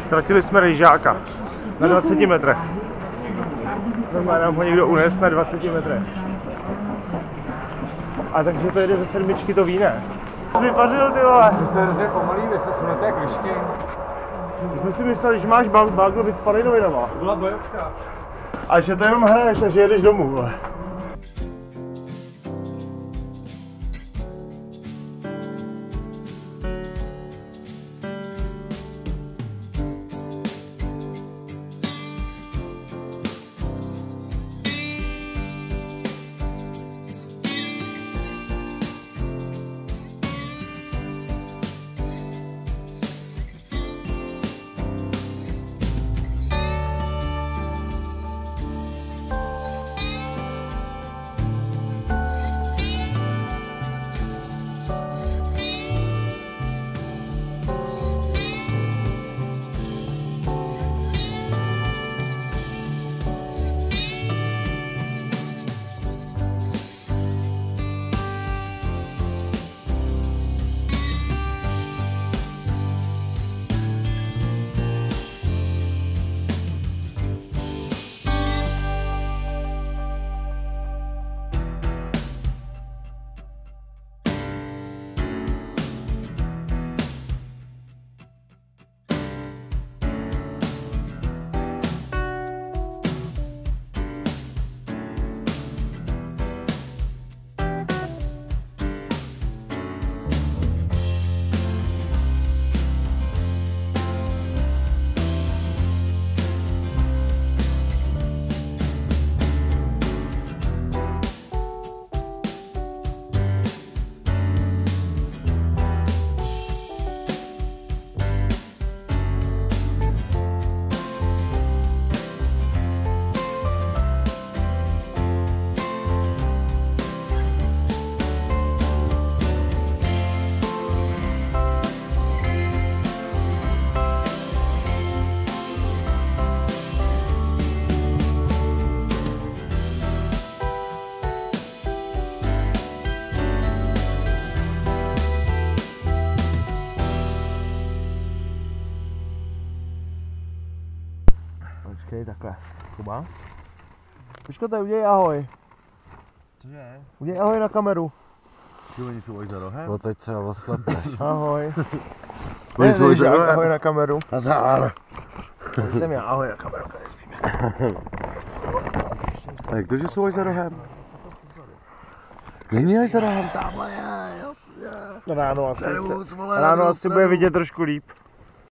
Ztratili jsme rejžáka na 20 metrech. Znamená, nám ho někdo unes na 20 metrech. A takže to jede ze sedmičky, to ví, ne? Vypařil, ty vole. Vy jste hrozně pomalý, vy se sunete jak lišky. My jsme si mysleli, že máš bagl být s palinovinama. To byla bojovka. A že to jenom hraješ a že jedeš domů, vole. Počkej, takhle. Kuba? Počkejte, udělej ahoj. Cože? Udělej ahoj na kameru. Oni jsou už za rohem? No teď se oslepneš. Ahoj. Oni jsou už za rohem. Ahoj na kameru. Azar. Jsem já, ahoj na kameru, tady spíme. A jak to, že jsou až za rohem? Není až za rohem, tamhle je, jasně. Ráno asi bude vidět trošku líp.